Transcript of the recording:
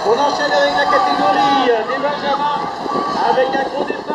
On enchaîne avec la catégorie des Benjamins avec un gros départ.